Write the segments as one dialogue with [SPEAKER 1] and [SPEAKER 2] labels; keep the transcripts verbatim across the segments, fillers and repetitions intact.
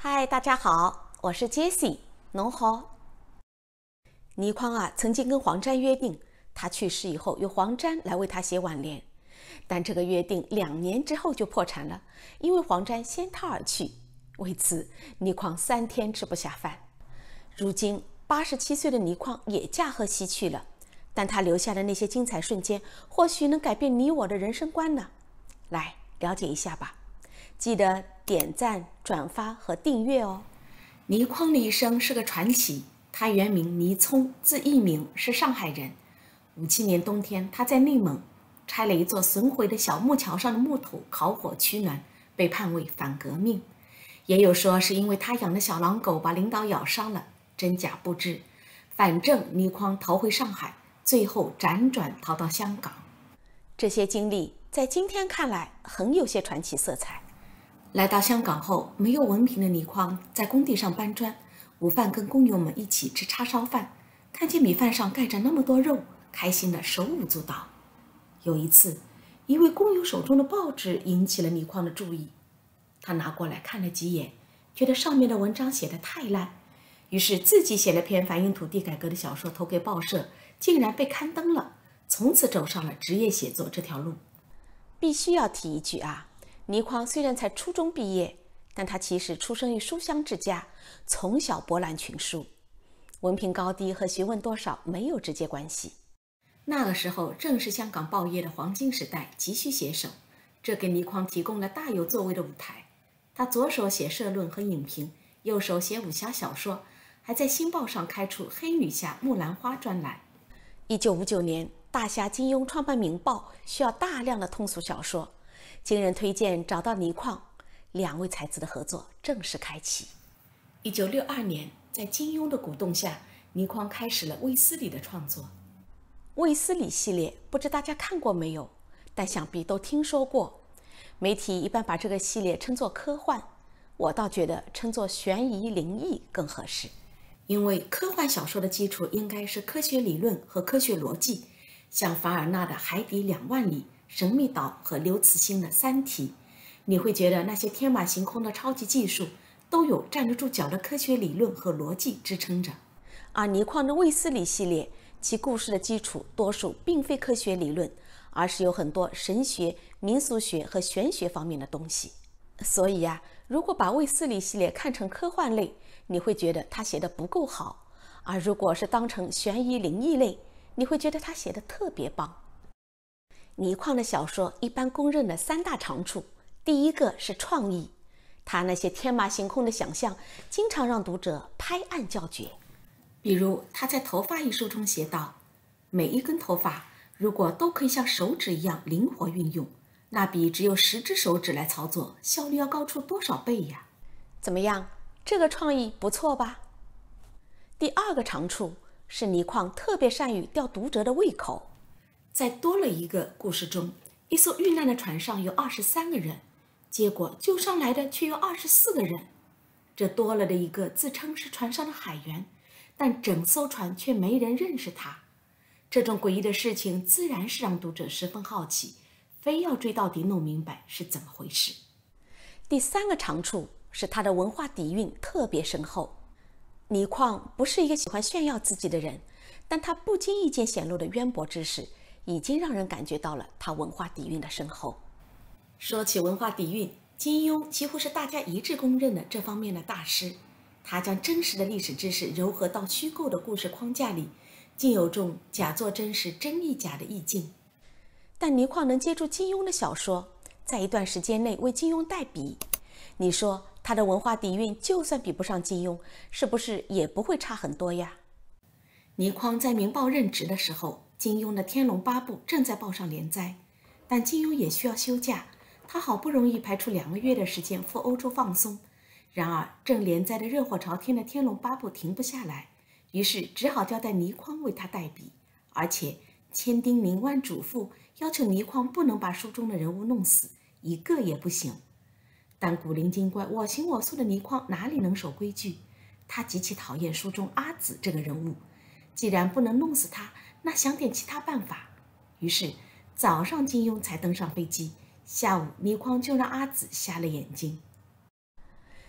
[SPEAKER 1] 嗨，大家好，我是 Jessie， 侬好。倪匡啊，曾经跟黄沾约定，他去世以后由黄沾来为他写挽联，但这个约定两年之后就破产了，因为黄沾先他而去。为此，倪匡三天吃不下饭。如今八十七岁的倪匡也驾鹤西去了，但他留下的那些精彩瞬间，或许能改变你我的人生观呢。来了解一下吧。记得点赞、转发和订阅哦。
[SPEAKER 2] 倪匡的一生是个传奇。他原名倪聪，字义明，是上海人。五七年冬天，他在内蒙拆了一座损毁的小木桥上的木头，烤火取暖，被判为反革命。也有说是因为他养的小狼狗把领导咬伤了，真假不知。反正倪匡逃回上海，最后辗转逃到香港。
[SPEAKER 1] 这些经历在今天看来很有些传奇色彩。
[SPEAKER 2] 来到香港后，没有文凭的倪匡在工地上搬砖，午饭跟工友们一起吃叉烧饭，看见米饭上盖着那么多肉，开心的手舞足蹈。有一次，一位工友手中的报纸引起了倪匡的注意，他拿过来看了几眼，觉得上面的文章写得太烂，于是自己写了篇反映土地改革的小说投给报社，竟然被刊登了，从此走上了职业写作这条路。
[SPEAKER 1] 必须要提一句啊，倪匡虽然才初中毕业，但他其实出生于书香之家，从小博览群书，文凭高低和学问多少没有直接关系。
[SPEAKER 2] 那个时候正是香港报业的黄金时代，急需写手，这给倪匡提供了大有作为的舞台。他左手写社论和影评，右手写武侠小说，还在《新报》上开出黑女侠木兰花专栏。
[SPEAKER 1] 一九五九年，大侠金庸创办《明报》，需要大量的通俗小说，经人推荐找到倪匡，两位才子的合作正式开启。
[SPEAKER 2] 一九六二年，在金庸的鼓动下，倪匡开始了卫斯理的创作。
[SPEAKER 1] 卫斯理系列不知大家看过没有，但想必都听说过。媒体一般把这个系列称作科幻，我倒觉得称作悬疑灵异更合适。
[SPEAKER 2] 因为科幻小说的基础应该是科学理论和科学逻辑，像凡尔纳的《海底两万里》、《神秘岛》和刘慈欣的《三体》，你会觉得那些天马行空的超级技术都有站得住脚的科学理论和逻辑支撑着。
[SPEAKER 1] 而倪匡的卫斯理系列，其故事的基础多数并非科学理论，而是有很多神学、民俗学和玄学方面的东西。所以呀、啊，如果把卫斯理系列看成科幻类，你会觉得他写的不够好；而如果是当成悬疑灵异类，你会觉得他写的特别棒。倪匡的小说一般公认的三大长处，第一个是创意，他那些天马行空的想象，经常让读者拍案叫绝。
[SPEAKER 2] 比如他在《头发》一书中写道，每一根头发如果都可以像手指一样灵活运用，那比只有十只手指来操作效率要高出多少倍呀？
[SPEAKER 1] 怎么样，这个创意不错吧？第二个长处是倪匡特别善于吊读者的胃口。
[SPEAKER 2] 在多了一个故事中，一艘遇难的船上有二十三个人，结果救上来的却有二十四个人。这多了的一个自称是船上的海员，但整艘船却没人认识他。这种诡异的事情自然是让读者十分好奇，非要追到底弄明白是怎么回事。
[SPEAKER 1] 第三个长处是他的文化底蕴特别深厚。倪匡不是一个喜欢炫耀自己的人，但他不经意间显露的渊博知识，已经让人感觉到了他文化底蕴的深厚。
[SPEAKER 2] 说起文化底蕴，金庸几乎是大家一致公认的这方面的大师。他将真实的历史知识糅合到虚构的故事框架里，竟有种假作真实真亦假的意境。
[SPEAKER 1] 但倪匡能接住金庸的小说，在一段时间内为金庸代笔，你说他的文化底蕴就算比不上金庸，是不是也不会差很多呀？
[SPEAKER 2] 倪匡在《明报》任职的时候，金庸的《天龙八部》正在报上连载，但金庸也需要休假，他好不容易排出两个月的时间赴欧洲放松。然而正连载的热火朝天的《天龙八部》停不下来，于是只好交代倪匡为他代笔，而且千叮咛万嘱咐，要求倪匡不能把书中的人物弄死，一个也不行。但古灵精怪、我行我素的倪匡哪里能守规矩？他极其讨厌书中阿紫这个人物，既然不能弄死他，那想点其他办法。于是早上金庸才登上飞机，下午倪匡就让阿紫瞎了眼睛。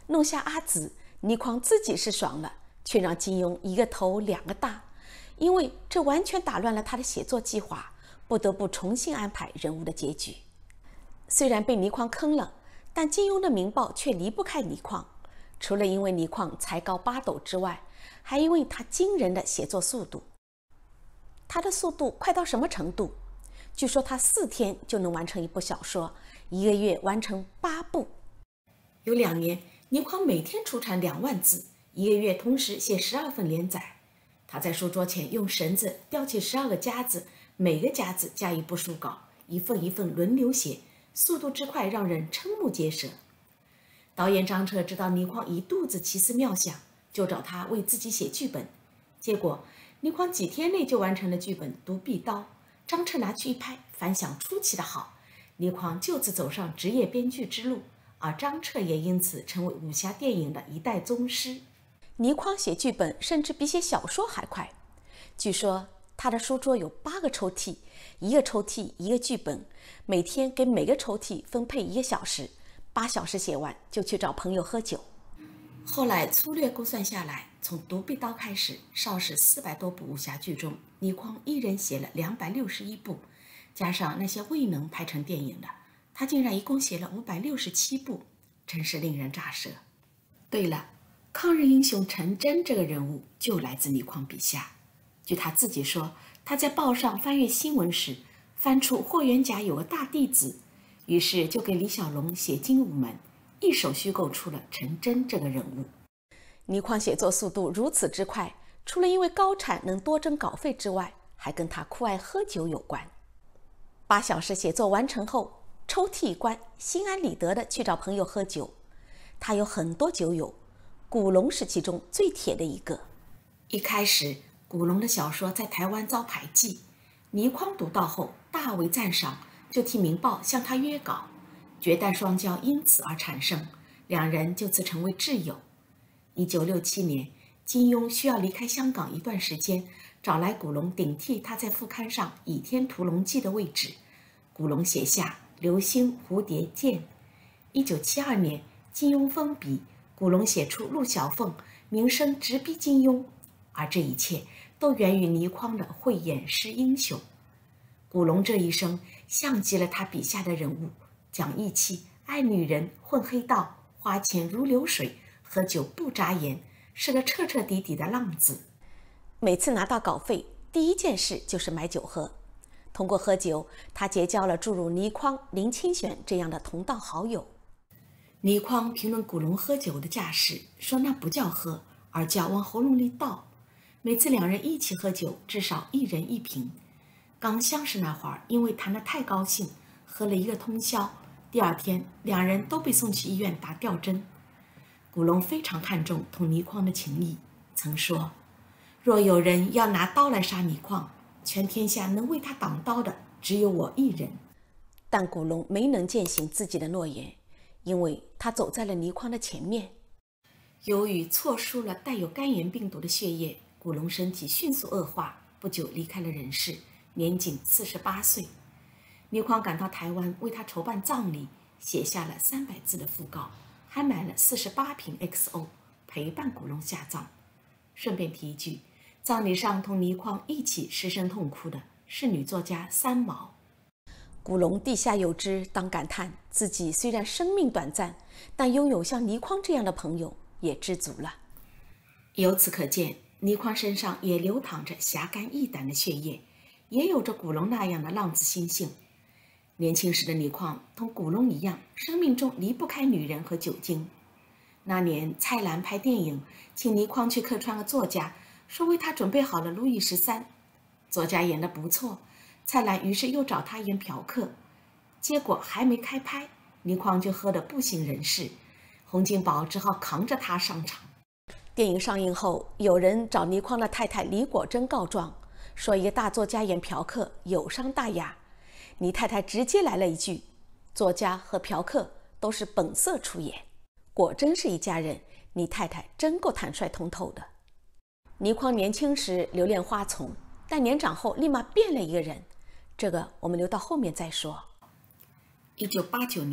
[SPEAKER 1] 弄下阿紫，倪匡自己是爽了，却让金庸一个头两个大，因为这完全打乱了他的写作计划，不得不重新安排人物的结局。虽然被倪匡坑了，但金庸的《明报》却离不开倪匡，除了因为倪匡才高八斗之外，还因为他惊人的写作速度。他的速度快到什么程度？据说他四天就能完成一部小说，一个月完成八部。
[SPEAKER 2] 有两年，倪匡每天出产两万字，一个月同时写十二份连载。他在书桌前用绳子吊起十二个夹子，每个夹子加一部书稿，一份一份轮流写，速度之快让人瞠目结舌。导演张彻知道倪匡一肚子奇思妙想，就找他为自己写剧本。结果倪匡几天内就完成了剧本《独臂刀》，张彻拿去一拍，反响出奇的好，倪匡就此走上职业编剧之路，而张彻也因此成为武侠电影的一代宗师。
[SPEAKER 1] 倪匡写剧本甚至比写小说还快，据说他的书桌有八个抽屉，一个抽屉一个剧本，每天给每个抽屉分配一个小时，八小时写完就去找朋友喝酒。
[SPEAKER 2] 后来粗略估算下来，从《独臂刀》开始，邵氏四百多部武侠剧中，倪匡一人写了两百六十一部，加上那些未能拍成电影的，他竟然一共写了五百六十七部，真是令人咋舌。对了，抗日英雄陈真这个人物就来自倪匡笔下。据他自己说，他在报上翻阅新闻时，翻出霍元甲有个大弟子，于是就给李小龙写《精武门》，一手虚构出了陈真这个人物。
[SPEAKER 1] 倪匡写作速度如此之快，除了因为高产能多挣稿费之外，还跟他酷爱喝酒有关。八小时写作完成后，抽屉一关，心安理得的去找朋友喝酒。他有很多酒友，古龙是其中最铁的一个。
[SPEAKER 2] 一开始古龙的小说在台湾遭排挤，倪匡读到后大为赞赏，就替《明报》向他约稿，绝代双骄因此而产生，两人就此成为挚友。一九六七年，金庸需要离开香港一段时间，找来古龙顶替他在副刊上《倚天屠龙记》的位置。古龙写下《流星蝴蝶剑》。一九七二年，金庸封笔，古龙写出陆小凤，名声直逼金庸。而这一切都源于倪匡的慧眼识英雄。古龙这一生像极了他笔下的人物，讲义气，爱女人，混黑道，花钱如流水，喝酒不眨眼，是个彻彻底底的浪子。
[SPEAKER 1] 每次拿到稿费，第一件事就是买酒喝。通过喝酒，他结交了诸如倪匡、林清玄这样的同道好友。
[SPEAKER 2] 倪匡评论古龙喝酒的架势，说那不叫喝，而叫往喉咙里倒。每次两人一起喝酒，至少一人一瓶。刚相识那会儿，因为谈得太高兴，喝了一个通宵。第二天，两人都被送去医院打吊针。古龙非常看重同倪匡的情谊，曾说：若有人要拿刀来杀倪匡，全天下能为他挡刀的只有我一人。
[SPEAKER 1] 但古龙没能践行自己的诺言，因为他走在了倪匡的前面。
[SPEAKER 2] 由于错输了带有肝炎病毒的血液，古龙身体迅速恶化，不久离开了人世，年仅四十八岁。倪匡赶到台湾为他筹办葬礼，写下了三百字的讣告，还买了四十八瓶 X O 陪伴古龙下葬。顺便提一句，葬礼上同倪匡一起失声痛哭的是女作家三毛。
[SPEAKER 1] 古龙地下有知，当感叹自己虽然生命短暂，但拥有像倪匡这样的朋友也知足了。
[SPEAKER 2] 由此可见，倪匡身上也流淌着侠肝义胆的血液，也有着古龙那样的浪子心性。年轻时的倪匡同古龙一样，生命中离不开女人和酒精。那年蔡澜拍电影，请倪匡去客串个作家，说为他准备好了路易十三。作家演得不错，蔡澜于是又找他演嫖客。结果还没开拍，倪匡就喝得不省人事，洪金宝只好扛着他上场。
[SPEAKER 1] 电影上映后，有人找倪匡的太太李果珍告状，说一个大作家演嫖客有伤大雅。倪太太直接来了一句：作家和嫖客都是本色出演。果真是一家人，倪太太真够坦率通透的。倪匡年轻时留恋花丛，但年长后立马变了一个人，这个我们留到后面再说。
[SPEAKER 2] 一九八九年，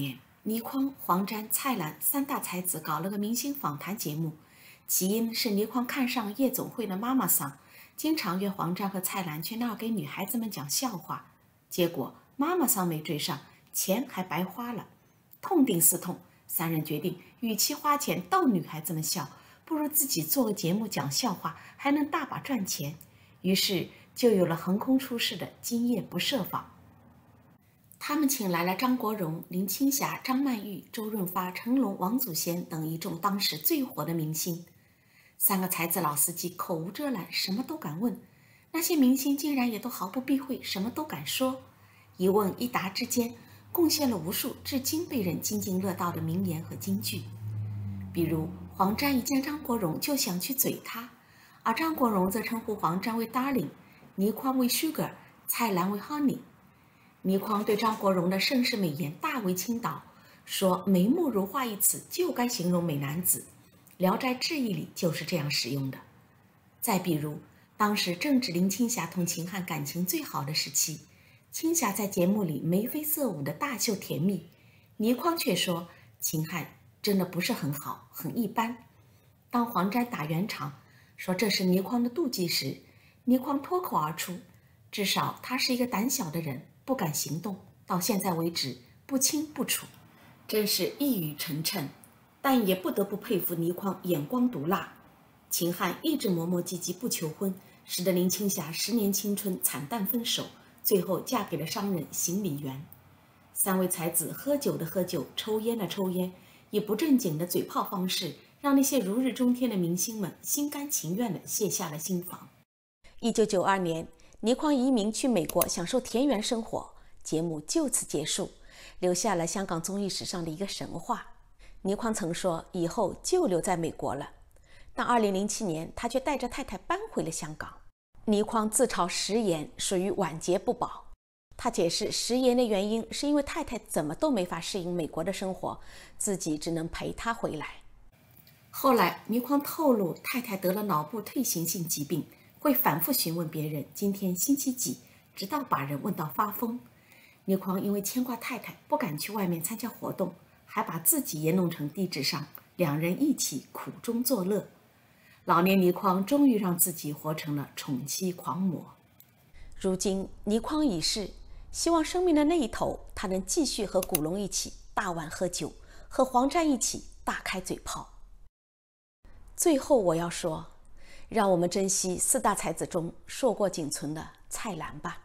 [SPEAKER 2] 倪匡、黄沾、蔡澜三大才子搞了个明星访谈节目，起因是倪匡看上夜总会的妈妈桑，经常约黄沾和蔡澜去那儿给女孩子们讲笑话，结果妈妈桑没追上，钱还白花了。痛定思痛，三人决定，与其花钱逗女孩子们笑，不如自己做个节目讲笑话，还能大把赚钱。于是就有了横空出世的《今夜不设防》。他们请来了张国荣、林青霞、张曼玉、周润发、成龙、王祖贤等一众当时最火的明星。三个才子老司机口无遮拦，什么都敢问，那些明星竟然也都毫不避讳，什么都敢说。一问一答之间，贡献了无数至今被人津津乐道的名言和金句。比如黄沾一见张国荣就想去嘴他，而张国荣则称呼黄沾为 darling， 倪匡为 sugar， 蔡澜为 honey。 倪匡对张国荣的盛世美颜大为倾倒，说眉目如画一词就该形容美男子，聊斋志异里就是这样使用的。再比如当时正值林青霞同秦汉感情最好的时期，青霞在节目里眉飞色舞的大秀甜蜜，倪匡却说秦汉真的不是很好，很一般。当黄沾打圆场说这是倪匡的妒忌时，倪匡脱口而出，至少他是一个胆小的人，不敢行动，到现在为止不清不楚，真是一语成谶。但也不得不佩服倪匡眼光毒辣。秦汉一直磨磨唧唧不求婚，使得林青霞十年青春惨淡分手，最后嫁给了商人邢李元。三位才子喝酒的喝酒，抽烟的抽烟，以不正经的嘴炮方式，让那些如日中天的明星们心甘情愿地卸下了心防。
[SPEAKER 1] 一九九二年，倪匡移民去美国享受田园生活，节目就此结束，留下了香港综艺史上的一个神话。倪匡曾说以后就留在美国了，但二零零七年他却带着太太搬回了香港。倪匡自嘲食言属于晚节不保，他解释食言的原因是因为太太怎么都没法适应美国的生活，自己只能陪他回来。
[SPEAKER 2] 后来倪匡透露太太得了脑部退行性疾病，会反复询问别人今天星期几，直到把人问到发疯。倪匡因为牵挂太太，不敢去外面参加活动，还把自己也弄成低智商，两人一起苦中作乐。老年倪匡终于让自己活成了宠妻狂魔。
[SPEAKER 1] 如今倪匡已逝，希望生命的那一头，他能继续和古龙一起大碗喝酒，和黄沾一起大开嘴炮。最后我要说，让我们珍惜四大才子中硕果仅存的蔡澜吧。